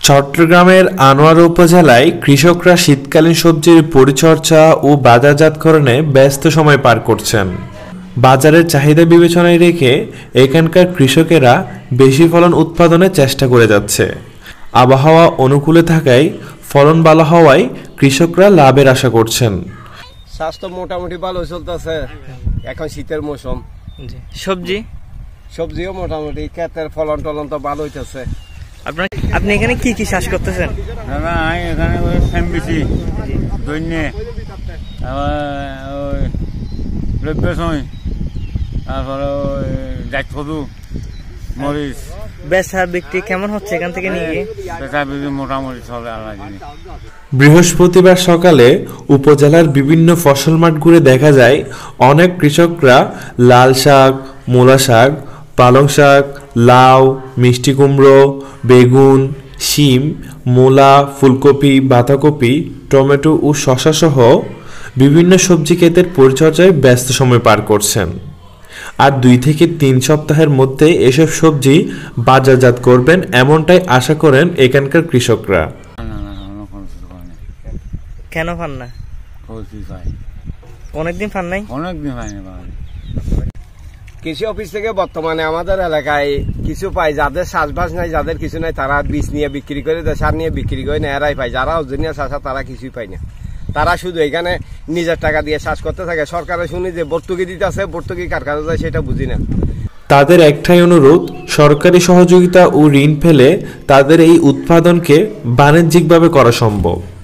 চট্টগ্রামের আনোয়ারা উপজেলায় কৃষকরা শীতকালীন সবজির পরিচর্যা ও বাজারজাতকরণে ব্যস্ত সময় পার করছেন। বাজারের চাহিদা বিবেচনায় রেখে এখানকার কৃষকেরা বেশি ফলন উৎপাদনের চেষ্টা করে যাচ্ছে। আবহাওয়া অনুকূলে থাকায় ফলন ভালো হওয়ায় কৃষকরা লাভের আশা করছেন। স্বাস্থ্য মোটামুটি ভালো চলতেছে, এখন শীতের মৌসুম। সবজিও মোটামুটি, ক্ষেতের ফলন টলন তো ভালো হইতেছে। আপনি এখানে কি কি চাষ করতেছেন? এখানে ওই ফ্যামবিসি দৈন্যে বেসন, তারপরে ওই জাতফদু, মরিচ। বেচা বিক্রি কেমন হচ্ছে এখান থেকে নিয়ে গিয়ে? বেচা বিক্রি মোটামুটি চলে আলাদা। বৃহস্পতিবার সকালে উপজেলার বিভিন্ন ফসল মাঠ ঘুরে দেখা যায় অনেক কৃষকরা লাল শাক, মূলা শাক, পালং শাক, লাউ, মিষ্টি কুমড়ো, বেগুন, শিম, মূলা, ফুলকপি, বাঁধাকপি, টমেটো ও শসা সহ বিভিন্ন সবজি ক্ষেতের পরিচর্যায় ব্যস্ত সময় পার করছেন। আর 2 থেকে 3 সপ্তাহের মধ্যে এসব সবজি বাজারজাত করবেন এমনটাই আশা করেন এখানকার কৃষকরা। কেন পান না? অনেকদিন পান নাই? অনেকদিন পাইনি। কৃষি অফিস থেকে বর্তমানে আমাদের এলাকায় কিছু পাই, যাদের চাষবাস নাই, যাদের কিছু নাই, তারা বীজ নিয়ে বিক্রি করে দেয়, সার নিয়ে বিক্রি করে নেয়, এরাই পায়। যারা ওজনীয় চাষা তারা কিছুই পায় না। তারা শুধু এখানে নিজের টাকা দিয়ে চাষ করতে থাকে। সরকারে শুনি যে ভর্তুকি দিতে আছে, ভর্তুকি কার কাছে যায় সেটা বুঝি না। তাদের একটাই অনুরোধ, সরকারি সহযোগিতা ও ঋণ পেলে তাদের এই উৎপাদনকে বাণিজ্যিকভাবে করা সম্ভব।